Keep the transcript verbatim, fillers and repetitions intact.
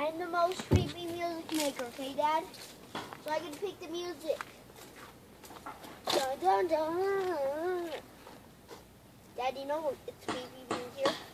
I'm the most creepy music maker, okay, Dad? So I can pick the music. Dun, dun, dun. Dad, you know it's creepy being here?